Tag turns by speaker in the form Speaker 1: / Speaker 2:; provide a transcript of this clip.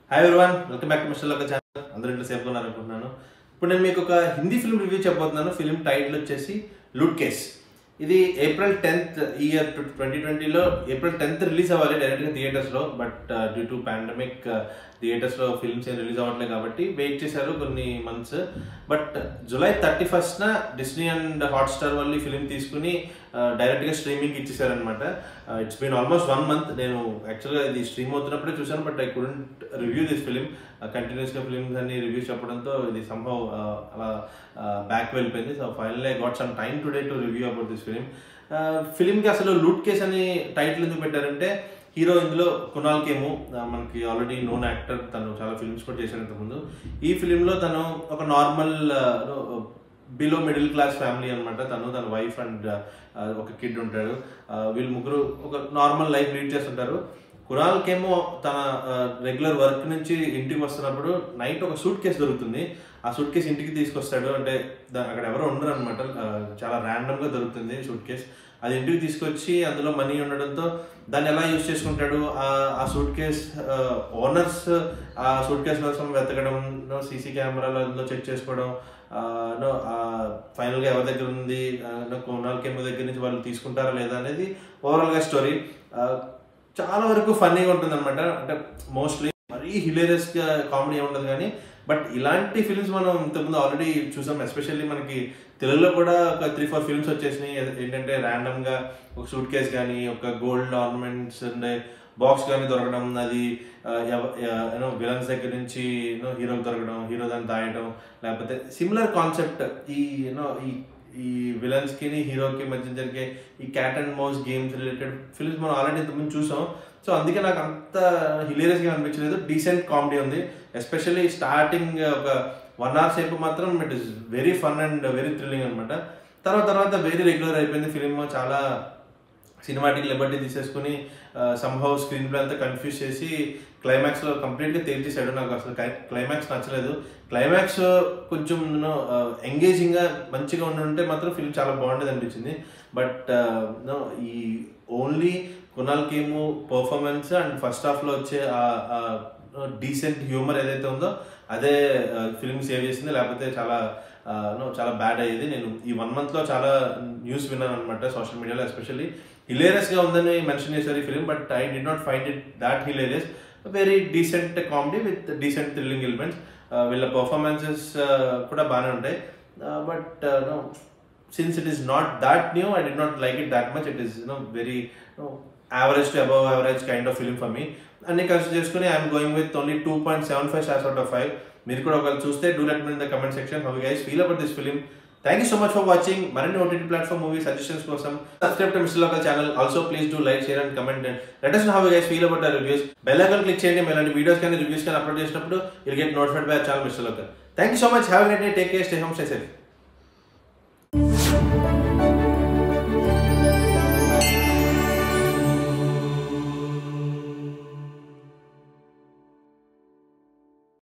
Speaker 1: Hi everyone, welcome back to mister local channel. అందరూ ఇంట్లో సేఫ్గా ఉన్నారనుకుంటున్నాను. ఇప్పుడు నేను మీకు ఒక హిందీ ఫిల్మ్ రివ్యూ చెప్పబోతున్నాను. ఫిల్మ్ టైటిల్ వచ్చేసి లూట్ కేస్. ఇది April 10th ఇయర్ 2020లో April 10th రిలీజ్ అవ్వాలి డైరెక్ట్గా థియేటర్స్లో. బట్ డ్యూ టు పాండమిక్ థియేటర్స్లో ఫిల్మ్స్ ఏం రిలీజ్ అవ్వట్లేదు కాబట్టి వెయిట్ చేశారు కొన్ని months. But July 31st Disney and Hotstar వాళ్ళు ఫిలిం తీసుకుని డైరెక్ట్గా స్ట్రీమింగ్కి ఇచ్చేసారనమాట. It's been almost 1 month. నేను యాక్చువల్గా ఇది స్ట్రీమ్ అవుతున్నప్పుడే చూశాను, but I couldn't review this film. కంటిన్యూస్గా ఫిలిమ్స్ అన్ని రివ్యూస్ చెప్పడంతో ఇది సంభవ్ అలా బ్యాక్ వెళ్ళిపోయింది. So finally I got some time today to review about this film. ఫిలింకి అసలు లూట్ కేస్ అని టైటిల్ ఎందుకు పెట్టారంటే, హీరో ఇందులో కునాల్ ఖేము, మనకి ఆల్రెడీ నోన్ యాక్టర్. తను చాలా ఫిల్మ్స్ కూడా చేశారు ఇంతకుముందు. ఈ ఫిలింలో తను ఒక normal below middle class family అనమాట. తన వైఫ్ అండ్ ఒక కిడ్ ఉంటాడు. వీళ్ళు ముగ్గురు ఒక నార్మల్ లైఫ్ లీడ్ చేస్తుంటారు. కునాల్ ఖేమో తన రెగ్యులర్ వర్క్ నుంచి ఇంటికి వస్తున్నప్పుడు నైట్ ఒక సూట్ కేసు దొరుకుతుంది. ఆ సూట్ కేసు ఇంటికి తీసుకొస్తాడు. అంటే అక్కడ ఎవరో ఉండరు అనమాట, చాలా ర్యాండమ్గా దొరుకుతుంది సూట్ కేసు. అది ఇంటికి తీసుకొచ్చి అందులో మనీ ఉండడంతో దాన్ని ఎలా యూజ్ చేసుకుంటాడు. ఆ సూట్ కేస్ ఓనర్స్ ఆ సూట్ కేస్ కోసం వెతకడం, సీసీ కెమెరాలో అందులో చెక్ చేసుకోవడం, ఫైనల్గా ఎవరి దగ్గర ఉంది, కునాల్ ఖేమో దగ్గర నుంచి వాళ్ళు తీసుకుంటారా లేదా అనేది ఓవరాల్గా స్టోరీ. చాలా వరకు ఫన్నీగా ఉంటుంది అనమాట. అంటే మోస్ట్లీ మరీ హిలేరియస్గా కామెడీ ఉండదు కానీ, బట్ ఇలాంటి ఫిల్మ్స్ మనం ఇంతకుముందు ఆల్రెడీ చూసాం. ఎస్పెషల్లీ మనకి తెలుగులో కూడా ఒక 3-4 ఫిల్మ్స్ వచ్చేసినాయి. ఏంటంటే ర్యాండమ్గా ఒక సూట్ కేస్ కానీ, ఒక గోల్డ్ ఆర్నమెంట్స్ ఉండే బాక్స్ కానీ దొరకడం, అది యూనో విలన్స్ దగ్గర నుంచి హీరోకి దొరకడం, హీరో దాన్ని దాయడం, లేకపోతే సిమిలర్ కాన్సెప్ట్ ఈ విలన్స్కి హీరోకి మధ్య జరిగే ఈ cat and mouse games related films మనం ఆల్రెడీ ఇంతకుముందు చూసాం. సో అందుకే నాకు అంత హిలేరియస్గా అనిపించలేదు. డీసెంట్ కామెడీ ఉంది. ఎస్పెషల్లీ స్టార్టింగ్ ఒక 1 hour సేపు మాత్రం it is very fun and very thrilling అనమాట. తర్వాత వెరీ రెగ్యులర్ అయిపోయింది ఫిలిం. చాలా సినిమాటిక్ లిబర్టీ తీసేసుకుని సంహవ్ స్క్రీన్ ప్లే అంతా కన్ఫ్యూజ్ చేసి క్లైమాక్స్లో కంప్లీట్గా తేల్చేసాడు. నాకు అసలు క్లైమాక్స్ నచ్చలేదు. క్లైమాక్స్ కొంచెం ఎంగేజింగ్గా మంచిగా ఉంటే మాత్రం ఫిల్మ్ చాలా బాగుండేది అనిపించింది. బట్ ఈ only Kunal Khemu performance and first హాఫ్లో వచ్చే డీసెంట్ హ్యూమర్ ఏదైతే ఉందో అదే ఫిల్మ్ సేవ్ చేసింది. లేకపోతే చాలా బ్యాడ్ అయ్యేది. నేను ఈ 1 monthలో చాలా న్యూస్ విన్నాను అనమాట సోషల్ మీడియాలో. ఎస్పెషల్లీ హిలేరియస్గా ఉందని మెన్షన్ చేశారు ఈ film, but I did not find it that hilarious. Very decent comedy with decent thrilling elements. వీళ్ళ పర్ఫార్మెన్సెస్ కూడా బాగానే ఉంటాయి. But since it is not that new, I did not like it that much. It is very average to above average kind of film for me. అన్ని consider చేసుకుని I'm going with only 2.75 stars out of 5. మీరు కూడా ఒకవేళ చూస్తే do let me in the comment section how you guys feel about this film. Thank you so much for watching. మరిన్ని OTT platform movie suggestions కోసం subscribe to Mr. Local channel. Also please do like, share and comment and let us know how you guys feel about our reviews. Bell icon click చేయండి. ఇలాంటి videos కానీ reviews కానీ upload చేసినప్పుడు you'll get notified by our channel Mr. Local. Thank you so much. Have a great day. Take care. Stay home. Stay safe.